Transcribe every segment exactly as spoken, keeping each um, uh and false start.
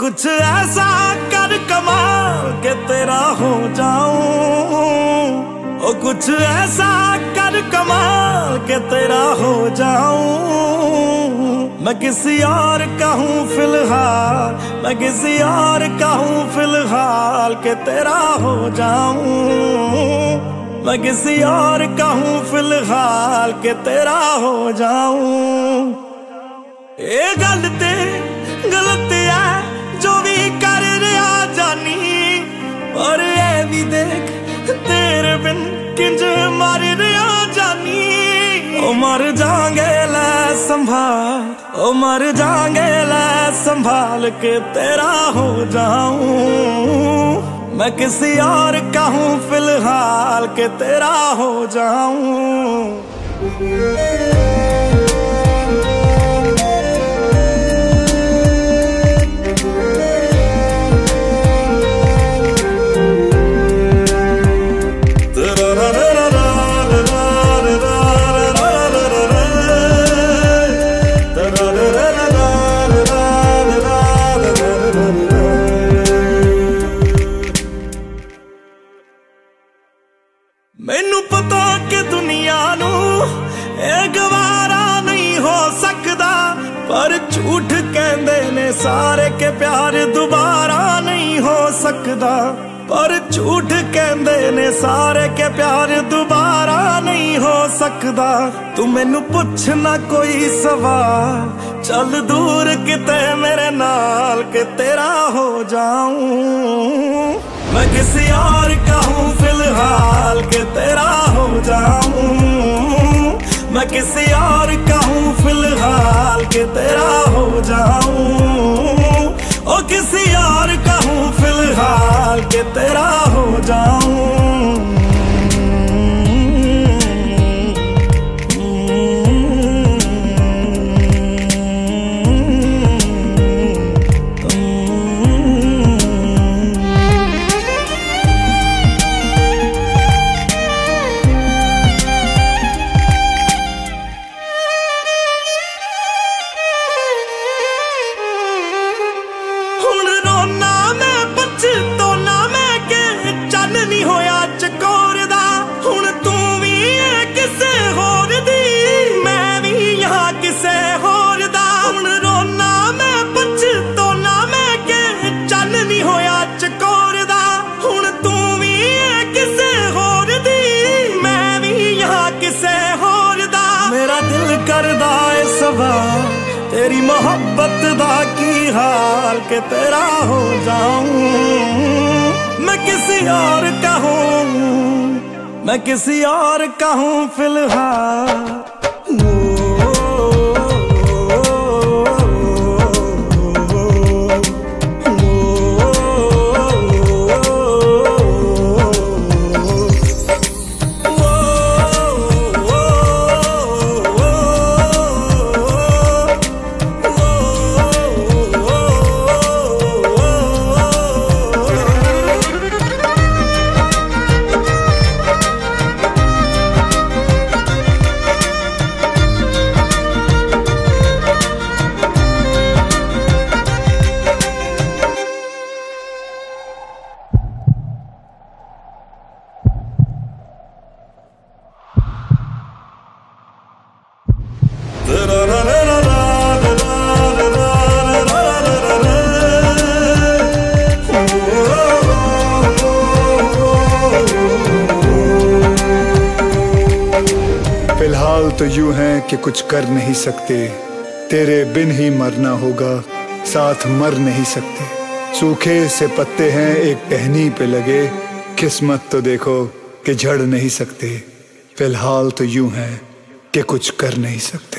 कुछ ऐसा कर कमाल के तेरा हो जाऊं, ओ कुछ ऐसा कर कमाल के तेरा हो जाऊं। मैं किसी और का हूँ फिलहाल, मैं किसी और का हूँ फिलहाल के तेरा हो जाऊं। मैं किसी और का हूँ फिलहाल के तेरा हो जाऊं। ये गल ते गलत है जो भी कर रहा जानी, और ये भी देख तेरे बिन किंज मर रहा जानी। ओ मर जाएंगे लै संभाल, ओ मर जाएंगे लै संभाल के तेरा हो जाऊं। मैं किसी और का हूँ फिलहाल के तेरा हो जाऊं। मैनू पता कि दुनिया नू ए गवारा नहीं हो सकदा, पर झूठ कहंदे ने सारे के प्यार दोबारा नहीं हो सकदा। पर झूठ कहंदे ने सारे के प्यार दोबारा नहीं हो सकदा। तू मैनू पुछ ना कोई सवाल, चल दूर किते मेरे नाल के तेरा हो जाऊं। मैं किसी और का हूँ फिलहाल के तेरा हो जाऊं। मैं किसी और का हूँ फिलहाल के तेरा हो जाऊं। ओ किसी और का हूँ फिलहाल के तेरा हो जाऊं। तेरी मोहब्बत दा की हाल के तेरा हो जाऊं। मैं किसी और का हूँ, मैं किसी और का हूँ फिलहाल। फिलहाल तो यूं है कि कुछ कर नहीं सकते, तेरे बिन ही मरना होगा, साथ मर नहीं सकते। सूखे से पत्ते हैं एक टहनी पे लगे, किस्मत तो देखो कि झड़ नहीं सकते। फिलहाल तो यूं है कि कुछ कर नहीं सकते।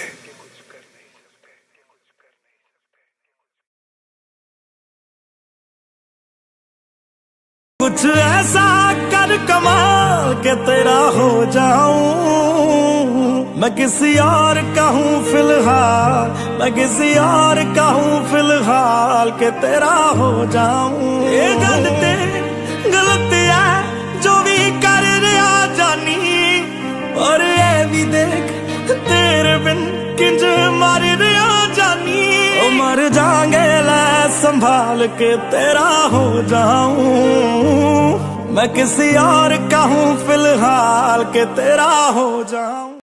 कुछ ऐसा कर कमाल के तेरा हो जाऊं। मैं किसी और का हूँ फिलहाल, मैं किसी और का हूँ फिलहाल के तेरा हो जाऊं। ये गल ते गलत है जो भी कर रहा जानी, और ये भी देख तेरे बिन किंज मर रहा जानी। ओ ओ मर जाएंगे ले संभाल के तेरा हो जाऊं, मैं किसी और का हूं फिलहाल के तेरा हो जाऊं।